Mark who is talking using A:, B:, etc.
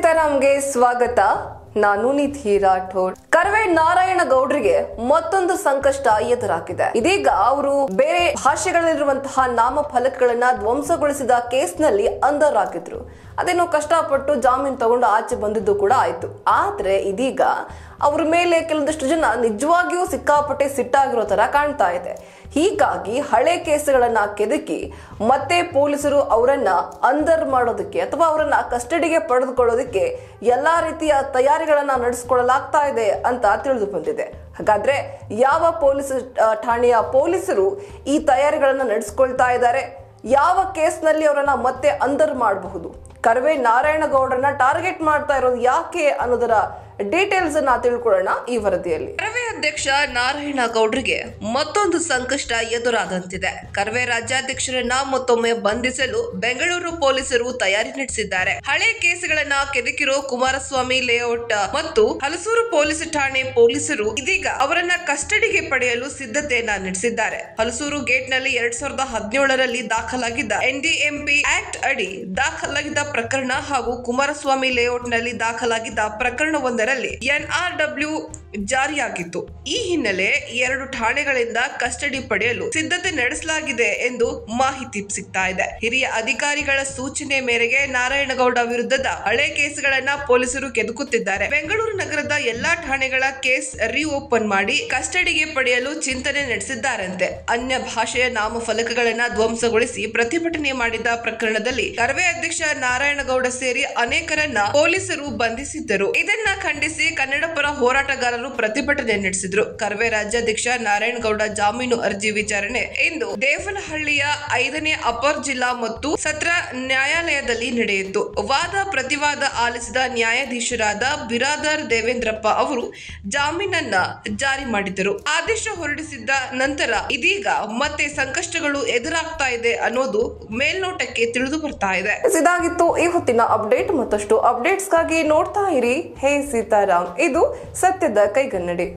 A: ಸೀತಾರಾಮ್ಗೆ ಸ್ವಾಗತ. ನಾನು ನಿಧಿ ರಾಠೋಡ್. ಕರ್ವೆ ನಾರಾಯಣ ಗೌಡ್ರಿಗೆ ಮತ್ತೊಂದು ಸಂಕಷ್ಟ ಎದುರಾಗಿದೆ. ಇದೀಗ ಅವರು ಬೇರೆ ಭಾಷೆಗಳಲ್ಲಿರುವಂತಹ ನಾಮಫಲಕಗಳನ್ನ ಧ್ವಂಸಗೊಳಿಸಿದ ಕೇಸ್ನಲ್ಲಿ ಅಂಧರಾಗಿದ್ರು. ಅದೇನೋ ಕಷ್ಟಪಟ್ಟು ಜಾಮೀನು ತಗೊಂಡು ಆಚೆ ಬಂದಿದ್ದು ಕೂಡ ಆಯ್ತು. ಆದ್ರೆ ಇದೀಗ ಅವ್ರ ಮೇಲೆ ಕೆಲವೊಂದಷ್ಟು ಜನ ನಿಜವಾಗಿಯೂ ಸಿಕ್ಕಾಪಟ್ಟೆ ಸಿಟ್ಟಾಗಿರೋ ತರ ಕಾಣ್ತಾ ಇದೆ. ಹೀಗಾಗಿ ಹಳೆ ಕೇಸುಗಳನ್ನ ಕೆದಕಿ ಮತ್ತೆ ಪೊಲೀಸರು ಅವರನ್ನ ಅಂದರ್ ಮಾಡೋದಕ್ಕೆ ಅಥವಾ ಅವರನ್ನ ಕಸ್ಟಡಿಗೆ ಪಡೆದುಕೊಳ್ಳೋದಕ್ಕೆ ಎಲ್ಲಾ ರೀತಿಯ ತಯಾರಿಗಳನ್ನ ನಡೆಸಿಕೊಳ್ಳಲಾಗ್ತಾ ಇದೆ ಅಂತ ತಿಳಿದು ಬಂದಿದೆ. ಹಾಗಾದ್ರೆ ಯಾವ ಪೊಲೀಸ್ ಠಾಣೆಯ ಪೊಲೀಸರು ಈ ತಯಾರಿಗಳನ್ನ ನಡೆಸಿಕೊಳ್ತಾ ಇದ್ದಾರೆ? ಯಾವ ಕೇಸ್ನಲ್ಲಿ ಅವರನ್ನ ಮತ್ತೆ ಅಂದರ್ ಮಾಡಬಹುದು? ಕರ್ವೆ ನಾರಾಯಣ ಗೌಡ್ರನ್ನ ಟಾರ್ಗೆಟ್ ಮಾಡ್ತಾ ಇರೋದು ಯಾಕೆ ಅನ್ನೋದರ ಡೀಟೇಲ್ಸ್ ಅನ್ನ ತಿಳ್ಕೊಳ್ಳೋಣ ಈ ವರದಿಯಲ್ಲಿ. ಕರ್ವೆ ಅಧ್ಯಕ್ಷ ನಾರಾಯಣ ಗೌಡ್ರಿಗೆ ಮತ್ತೊಂದು ಸಂಕಷ್ಟ ಎದುರಾದಂತಿದೆ. ಕರ್ವೆ ರಾಜ್ಯಾಧ್ಯಕ್ಷರನ್ನ ಮತ್ತೊಮ್ಮೆ ಬಂಧಿಸಲು ಬೆಂಗಳೂರು ಪೊಲೀಸರು ತಯಾರಿ ನಡೆಸಿದ್ದಾರೆ. ಹಳೆ ಕೇಸುಗಳನ್ನ ಕೆದಕಿರೋ ಕುಮಾರಸ್ವಾಮಿ ಲೇಔಟ್ ಮತ್ತು ಹಲಸೂರು ಪೊಲೀಸ್ ಠಾಣೆ ಪೊಲೀಸರು ಇದೀಗ ಅವರನ್ನ ಕಸ್ಟಡಿಗೆ ಪಡೆಯಲು ಸಿದ್ಧತೆಯನ್ನ ನಡೆಸಿದ್ದಾರೆ. ಹಲಸೂರು ಗೇಟ್ ನಲ್ಲಿ 2017ರಲ್ಲಿ ದಾಖಲಾಗಿದ್ದ NDMP ಆಕ್ಟ್ ಅಡಿ ದಾಖಲಾಗಿದ್ದ ಪ್ರಕರಣ ಹಾಗೂ ಕುಮಾರಸ್ವಾಮಿ ಲೇಔಟ್ ನಲ್ಲಿ ದಾಖಲಾಗಿದ್ದ ಪ್ರಕರಣವೊಂದರಲ್ಲಿ NRW ಜಾರಿಯಾಗಿತ್ತು. ಈ ಹಿನ್ನೆಲೆ 2 ಠಾಣೆಗಳಿಂದ ಕಸ್ಟಡಿ ಪಡೆಯಲು ಸಿದ್ಧತೆ ನಡೆಸಲಾಗಿದೆ ಎಂದು ಮಾಹಿತಿ ಸಿಗ್ತಾ ಇದೆ. ಹಿರಿಯ ಅಧಿಕಾರಿಗಳ ಸೂಚನೆ ಮೇರೆಗೆ ನಾರಾಯಣಗೌಡ ವಿರುದ್ಧದ ಹಳೆ ಕೇಸುಗಳನ್ನ ಪೊಲೀಸರು ಕೆದಕುತ್ತಿದ್ದಾರೆ. ಬೆಂಗಳೂರು ನಗರದ ಎಲ್ಲಾ ಠಾಣೆಗಳ ಕೇಸ್ ರಿಓಪನ್ ಮಾಡಿ ಕಸ್ಟಡಿಗೆ ಪಡೆಯಲು ಚಿಂತನೆ ನಡೆಸಿದ್ದಾರಂತೆ. ಅನ್ಯ ಭಾಷೆಯ ನಾಮಫಲಕಗಳನ್ನ ಧ್ವಂಸಗೊಳಿಸಿ ಪ್ರತಿಭಟನೆ ಮಾಡಿದ ಪ್ರಕರಣದಲ್ಲಿ ಕರ್ವೆ ಅಧ್ಯಕ್ಷ ನಾರಾಯಣಗೌಡ ಸೇರಿ ಅನೇಕರನ್ನ ಪೊಲೀಸರು ಬಂಧಿಸಿದ್ದರು. ಇದನ್ನ ಖಂಡಿಸಿ ಕನ್ನಡ ಪರ ಹೋರಾಟಗಾರರು ಪ್ರತಿಭಟನೆ ನಡೆಸಿದ್ರು. ಕರ್ವೆ ರಾಜ್ಯಾಧ್ಯಕ್ಷ ನಾರಾಯಣಗೌಡ ಜಾಮೀನು ಅರ್ಜಿ ವಿಚಾರಣೆ ಇಂದು ದೇವನಹಳ್ಳಿಯ 5ನೇ ಅಪರ್ ಜಿಲ್ಲಾ ಮತ್ತು ಸತ್ರ ನ್ಯಾಯಾಲಯದಲ್ಲಿ ನಡೆಯಿತು. ವಾದ ಪ್ರತಿವಾದ ಆಲಿಸಿದ ನ್ಯಾಯಾಧೀಶರಾದ ಬಿರಾದರ್ ದೇವೇಂದ್ರಪ್ಪ ಅವರು ಜಾಮೀನನ್ನ ಜಾರಿ ಮಾಡಿದರು. ಆದೇಶ ಹೊರಡಿಸಿದ್ದ ನಂತರ ಇದೀಗ ಮತ್ತೆ ಸಂಕಷ್ಟಗಳು ಎದುರಾಗ್ತಾ ಇದೆ ಅನ್ನೋದು ಮೇಲ್ನೋಟಕ್ಕೆ ತಿಳಿದು ಬರ್ತಾ ಇದೆ. ಇದಾಗಿತ್ತು ಈ ಹೊತ್ತಿನ ಅಪ್ಡೇಟ್. ಮತ್ತಷ್ಟು ಅಪ್ಡೇಟ್ಸ್ಗಾಗಿ ನೋಡ್ತಾ ಇರಿ ಹೇ ಸೀತಾರಾಮ್. ಇದು ಸತ್ಯದ ಕೈಗನ್ನಡಿ.